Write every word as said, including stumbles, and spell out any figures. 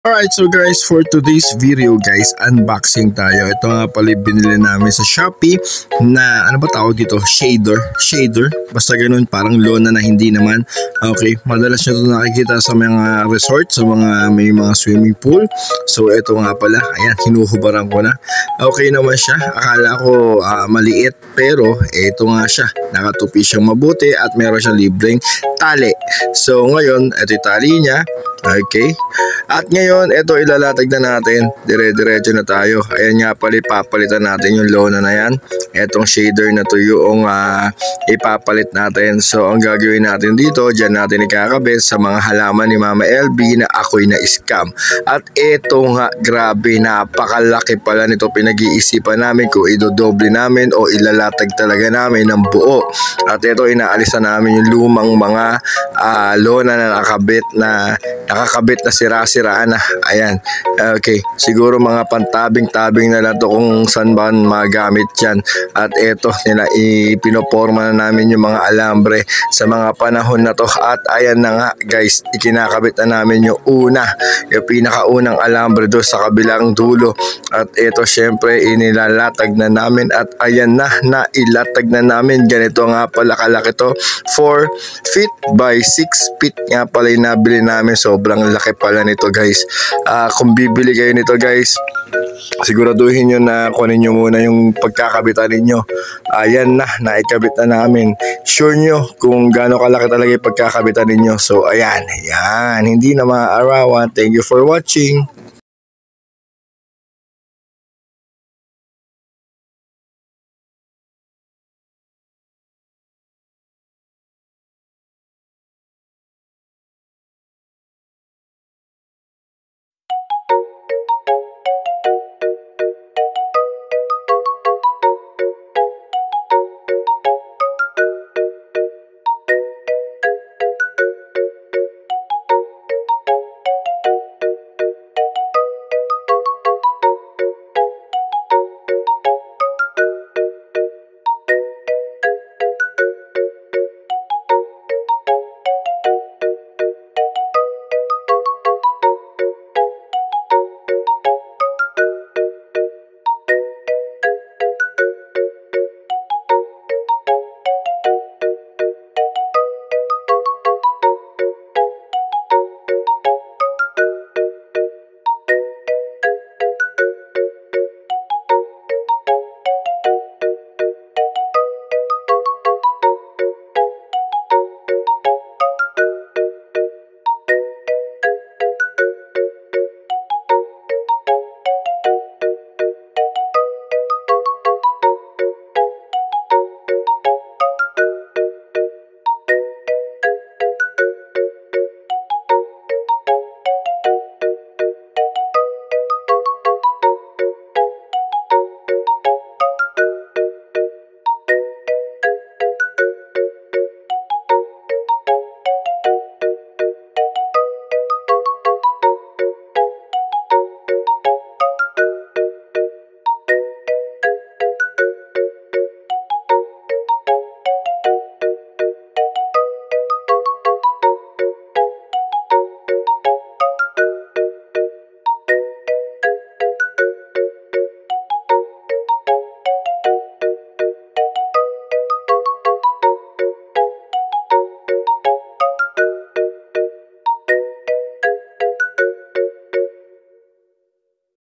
Alright, so guys, for today's video guys, unboxing tayo. Ito nga pala binili namin sa Shopee na, ano ba tawag dito? Shader. Shader. Basta ganun, parang lona na hindi naman. Okay, madalas nyo ito nakikita sa mga resort, sa mga may mga swimming pool. So ito nga pala, ayan, hinuhubaran ko na. Okay naman siya. Akala ko uh, maliit, pero ito nga siya. Nakatupi siyang mabuti at meron siyang libreng tali. So ngayon, ito yung tali niya. Okay. At ngayon, ito ilalatag na natin. Dire-diretso na tayo. Ayan nga pala, ipapalitan natin yung lona na yan. Etong shader na to yung uh, ipapalit natin. So, ang gagawin natin dito, dyan natin ikakabit sa mga halaman ni Mama L B na ako'y na-scam. At ito nga, grabe, napakalaki pala nito. Pinag-iisipan namin kung idodoble namin o ilalatag talaga namin ng buo. At ito, inaalisan namin yung lumang mga uh, lona na nakabit na nakakabit na sira-siraan na. Ayan. Okay. Siguro mga pantabing-tabing na lang to kung saan ba magamit yan. At eto, nila ipinoporma na namin yung mga alambre sa mga panahon na to. At ayan na nga guys, ikinakabit na namin yung una, yung pinakaunang alambre doon sa kabilang dulo. At eto syempre inilalatag na namin at ayan na, nailatag na namin. Ganito nga pala kalaki to. four feet by six feet nga pala yung nabili namin. Sobrang laki pala nito guys. Uh, kung bibili kayo nito guys, siguraduhin nyo na kunin nyo muna yung pagkakabitan ninyo. Ayan na, naikabit na namin. Sure nyo kung gaano kalaki talaga yung pagkakabitan ninyo. So ayan, ayan, hindi na maaarawan. Thank you for watching.